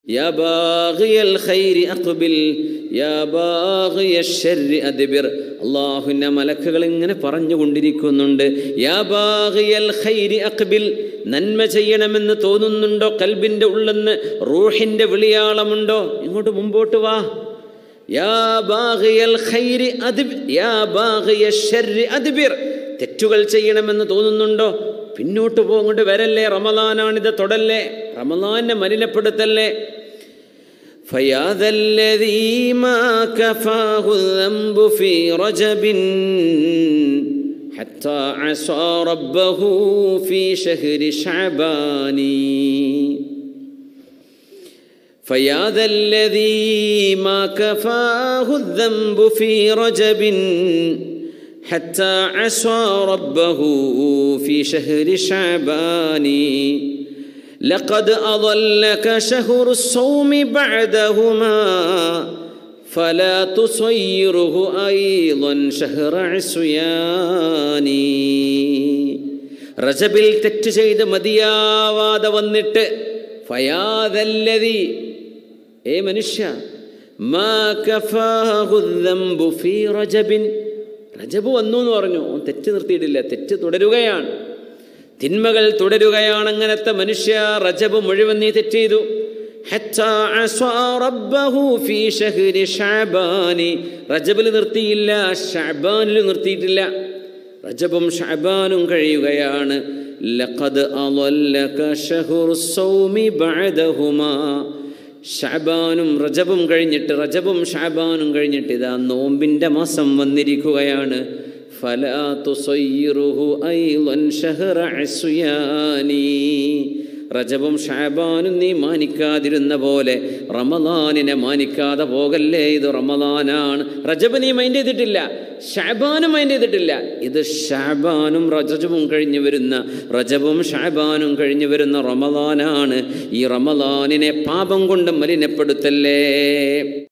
യാ ബാഗിയൽ ഖൈരി അഖ്ബിൽ യാ ബാഗിയൽ ശർരി അദ്ബിർ. അല്ലാഹുവിന്റെ മലക്കുകൾ ഇങ്ങനെ പറഞ്ഞുകൊണ്ടിരിക്കുന്നുണ്ട്. യാ ബാഗിയൽ ഖൈരി അഖ്ബിൽ, നന്മ ചെയ്യണമെന്ന് തോന്നുന്നുണ്ടോ? കൽബിന്റെ ഉള്ളെന്ന് റൂഹിന്റെ വിളിയാളമുണ്ടോ? ഇങ്ങോട്ട് മുമ്പോട്ട് വാ. യാ ബാഗിയൽ ഖൈരി അദ്ബിർ യാ ബാഗിയൽ ശർരി അദ്ബിർ. തെറ്റുകൾ ചെയ്യണമെന്ന് തോന്നുന്നുണ്ടോ? പിന്നോട്ട് പോങ്ങോട്ട് വരല്ലേ. റമളാനാണിത്, തൊടല്ലേ. റമളാനെ മലിനപ്പെടുത്തല്ലേ. فيا ذا الذي ما كفاه الذنب في رجب حتى عصى ربه في شهر شعبان. فيا ذا الذي ما كفاه الذنب في رجب حتى عصى ربه في شهر شعبان. لقد أضلك شهر الصوم بعدهما فلا تصيره أيضا شهر عصيان. റജബിൽ തെറ്റ് ചെയ്ത് മതിയാവാതെ വന്നിട്ട് ഫയാദല്ലദി, ഏ മനുഷ്യ, മാ കഫാഹു ദംബു ഫീ റജബിൻ, റജബ് വന്നു എന്ന് പറഞ്ഞു, തെറ്റ് നിർത്തിയിട്ടില്ല, തെറ്റ് തുടരുകയാണ്, തിന്മകൾ തുടരുകയാണ്. അങ്ങനത്തെ മനുഷ്യ റജബ് മുഴുവൻ നീ തെറ്റ് ചെയ്തു. ഹത്താ അസ്വാ റബ്ബഹു ഫീ ശഹ്രി ശഅബാനി, റജബിൽ നിർത്തിയില്ല, ശഅബാനിൽ നിർത്തിയിട്ടില്ല, റജബും ശഅബാനും കഴിയുകയാണ്. ലഖദ് അളല്ലക ശഹ്റുസ് സൗമി ബഅദഹുമാ, ശഅബാനും റജബും കഴിഞ്ഞിട്ട്, റജബും ശഅബാനും കഴിഞ്ഞിട്ട് ഇതാ നോമ്പിൻ്റെ മാസം വന്നിരിക്കുകയാണ്. ഫലാ തുസയ്യിറുഹു അയ്ളൻ ശഹ്റ അസ്യാനി, റജബും ശഅബാനും നീ മാനിക്കാതിരുന്ന പോലെ റമളാനിനെ മാനിക്കാതെ പോകല്ലേ. ഇത് റമളാനാണ്. റജബ് നീ മൈൻഡ് ചെയ്തിട്ടില്ല, ശഅബാനും മൈൻഡ് ചെയ്തിട്ടില്ല. ഇത് ശഅബാനും റജബും കഴിഞ്ഞു വരുന്ന, റജബും ശഅബാനും കഴിഞ്ഞു വരുന്ന റമളാനാണ്. ഈ റമളാനിനെ പാപം കൊണ്ട് മലിനപ്പെടുത്തല്ലേ.